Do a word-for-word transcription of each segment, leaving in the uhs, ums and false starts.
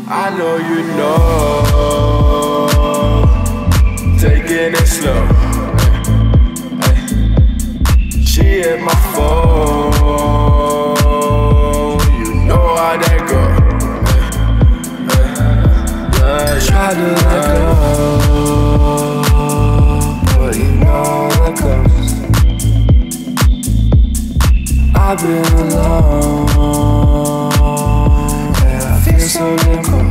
I know you know, taking it slow. Ay, ay. She hit my phone, you know how that go. Ay, ay, yeah, try to let go, but you know the ghost. I've been alone, and I feel so damn cold.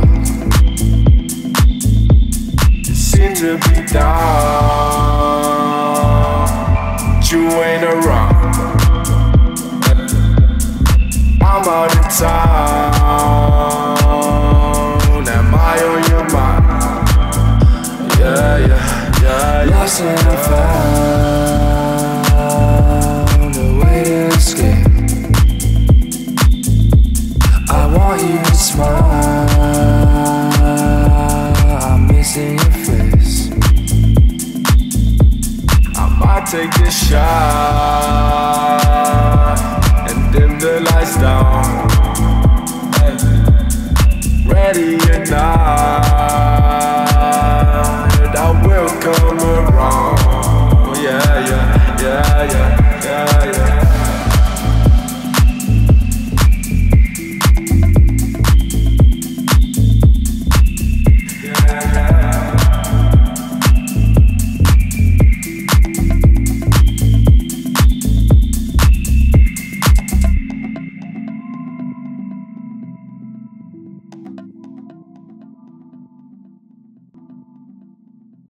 You seem to be down, but you ain't around. I'm out of town, am I on your mind? Yeah, yeah, yeah, yeah. Lost and I found a way to escape. I want you to smile, I'm missing your face. I might take this shot and dim the lights down. Hey, ready or not,